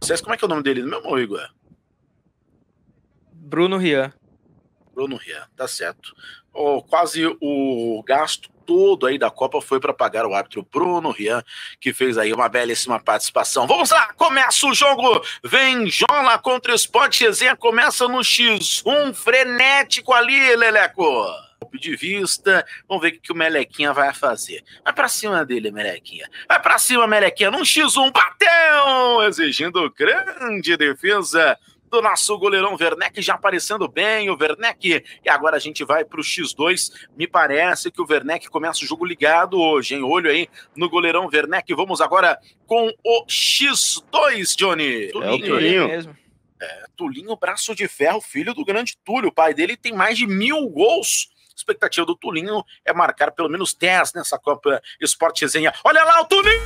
vocês, como é que é o nome dele mesmo, Igor? Bruno Rian. Bruno Rian, tá certo. Quase o gasto todo aí da Copa foi para pagar o árbitro Bruno Rian, que fez aí uma belíssima participação. Vamos lá, começa o jogo, vem Jola contra o Sport Resenha, começa no X1, frenético ali, Leleco. De vista, vamos ver o que o Melequinha vai fazer. Vai pra cima dele, Melequinha. Vai pra cima, Melequinha, num X1, bateu! Exigindo grande defesa do nosso goleirão Werneck, já aparecendo bem o Werneck, e agora a gente vai pro X2, me parece que o Werneck começa o jogo ligado hoje, hein? Olho aí no goleirão Werneck, vamos agora com o X2, Johnny. Tulinho, o Tulinho mesmo. Tulinho, braço de ferro, filho do grande Túlio, o pai dele tem mais de 1000 gols. A expectativa do Tulinho é marcar pelo menos 10 nessa Copa Sport Resenha. Olha lá o Tulinho!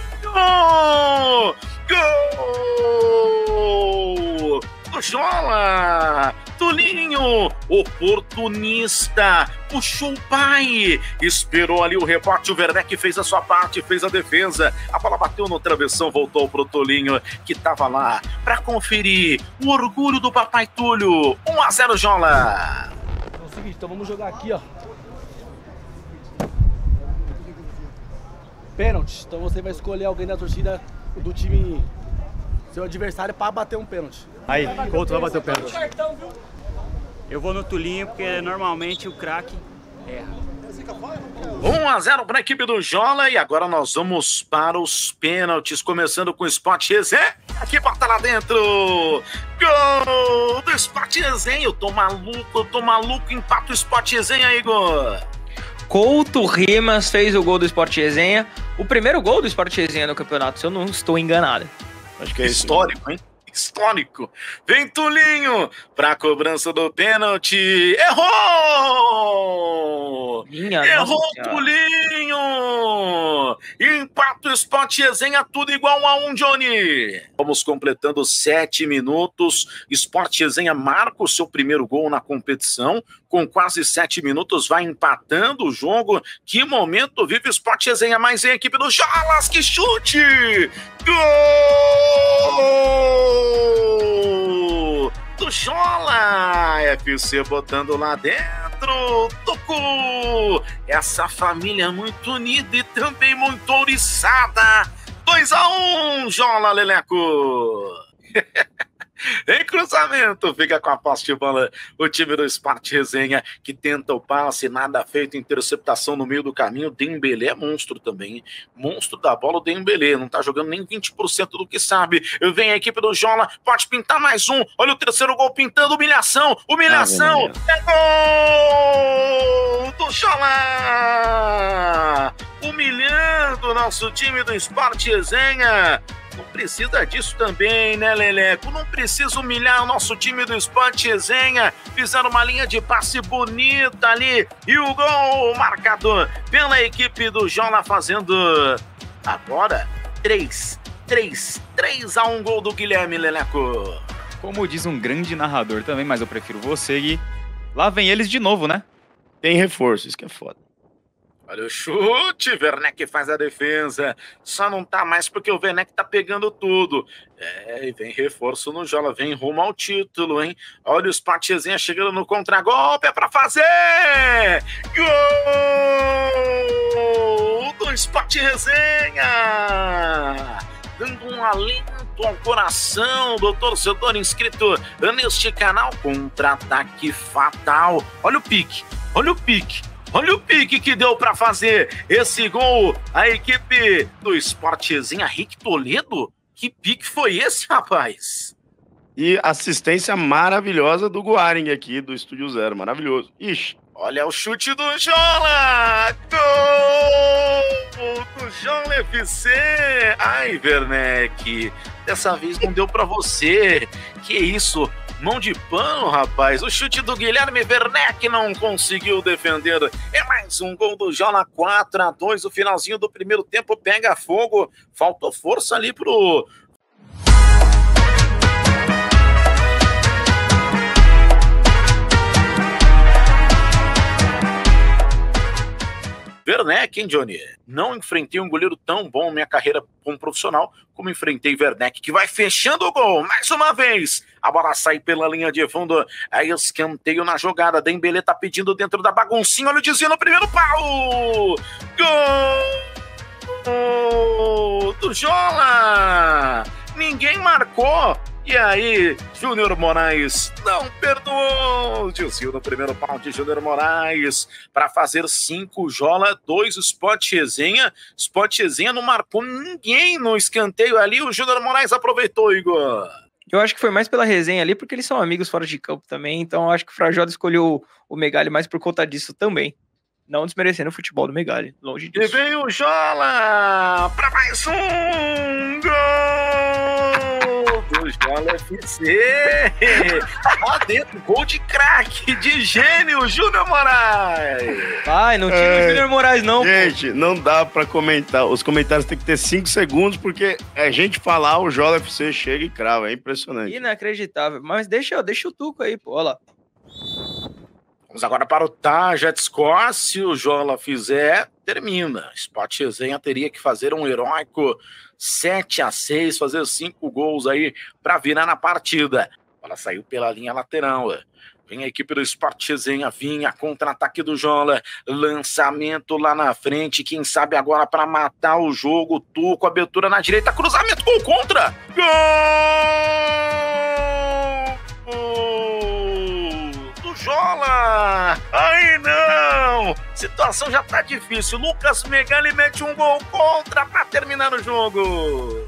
Gol! Do Jola! Tulinho, oportunista, puxou o pai, esperou ali o rebote, o Werneck fez a sua parte, fez a defesa, a bola bateu no travessão, voltou pro Tulinho, que tava lá para conferir o orgulho do papai Túlio. 1-0 Jola. É o seguinte, então vamos jogar aqui, ó. Pênalti, então você vai escolher alguém da torcida do time, seu adversário, para bater um pênalti. Aí, Couto vai bater o pênalti. Eu vou no Tulinho, porque normalmente o craque erra. 1-0 para a equipe do Jola, e agora nós vamos para os pênaltis, começando com o Sport Resenha, aqui bota lá dentro, gol do Sport Resenha, eu tô maluco, empata o Sport Resenha, Igor. Couto Rimas fez o gol do Sport Resenha, o primeiro gol do Sport Resenha no campeonato, se eu não estou enganado. Acho que é histórico, hein? Histórico. Vem Tulinho para a cobrança do pênalti. Errou! Errou Tulinho! Empata o Sport Resenha, tudo igual a 1, Johnny. Vamos completando 7 minutos. Sport Resenha marca o seu primeiro gol na competição. Com quase 7 minutos, vai empatando o jogo. Que momento vive o Sport Resenha, mais em equipe do Jolas, que chute! Gol do Jola! FC botando lá dentro, tocou! Essa família muito unida e também muito ouriçada. 2-1, Jola, Leleco! Em cruzamento, fica com a posse de bola o time do Sport Resenha, que tenta o passe, nada feito, interceptação no meio do caminho. Dembélé é monstro também, hein? Monstro da bola, o Dembélé, não tá jogando nem 20% do que sabe. Vem a equipe do Jola, pode pintar mais um, olha o terceiro gol pintando, humilhação, é gol do Jola, humilhando o nosso time do Sport Resenha. Não precisa disso também, né, Leleco? Não precisa humilhar o nosso time do Sport Resenha. Fizeram uma linha de passe bonita ali. E o gol marcado pela equipe do Jola, fazendo agora 3-1, gol do Guilherme, Leleco. Como diz um grande narrador também, mas eu prefiro você, Gui. Lá vem eles de novo, né? Tem reforço, isso que é foda. Olha o chute, Werneck faz a defesa, só não tá mais porque o Werneck tá pegando tudo. E vem reforço no Jola, vem rumo ao título, hein? Olha o Sport Resenha chegando no contragolpe, é pra fazer! Gol do Sport Resenha! Dando um alento ao coração do torcedor inscrito neste canal. Contra-ataque fatal. Olha o pique, olha o pique. Olha o pique que deu para fazer esse gol, a equipe do Sport Resenha. Rick Toledo, que pique foi esse, rapaz? E assistência maravilhosa do Guaring aqui, do Estúdio Zero, maravilhoso. Ixi. Olha o chute do Jola, gol do Jola FC. Ai, Werneck, dessa vez não deu para você, que isso? Mão de pano, rapaz. O chute do Guilherme, Werneck não conseguiu defender. É mais um gol do Jola, 4-2. O finalzinho do primeiro tempo pega fogo. Faltou força ali pro Werneck, hein, Johnny? Não enfrentei um goleiro tão bom na minha carreira como profissional como enfrentei Werneck, que vai fechando o gol. Mais uma vez, a bola sai pela linha de fundo. Aí escanteio na jogada. Dembélé tá pedindo dentro da baguncinha. Olha o desvio no primeiro pau. Gol do Jola. Ninguém marcou. E aí, Júnior Moraes não perdoou. Desvio no primeiro pau de Júnior Moraes para fazer 5, Jola, 2, Sport Resenha. Sport Resenha não marcou ninguém no escanteio ali. O Júnior Moraes aproveitou, Igor. Eu acho que foi mais pela resenha ali, porque eles são amigos fora de campo também. Então, eu acho que o Frajola escolheu o Megali mais por conta disso também. Não desmerecendo o futebol do Megali, longe disso. E vem o Jola para mais um gol do Jola FC. Lá dentro, gol de craque, de gênio, Júnior Moraes. Ai, não tira o Júnior Moraes não. Gente, não dá pra comentar. Os comentários tem que ter 5 segundos, porque a gente falar, o Jola FC chega e crava. É impressionante. Inacreditável. Mas deixa o Tuco aí, pô. Olha lá. Vamos agora para o Target Score. Se o Jola fizer, termina. Sport Resenha teria que fazer um heróico 7-6, fazer 5 gols aí para virar na partida. Ela saiu pela linha lateral. Vem a equipe do Sport Resenha, vinha contra-ataque do Jola. Lançamento lá na frente. Quem sabe agora para matar o jogo. Tuco, abertura na direita, cruzamento, gol contra. Gol! Jola! Aí não! Situação já tá difícil. Lucas Megali mete um gol contra para terminar o jogo.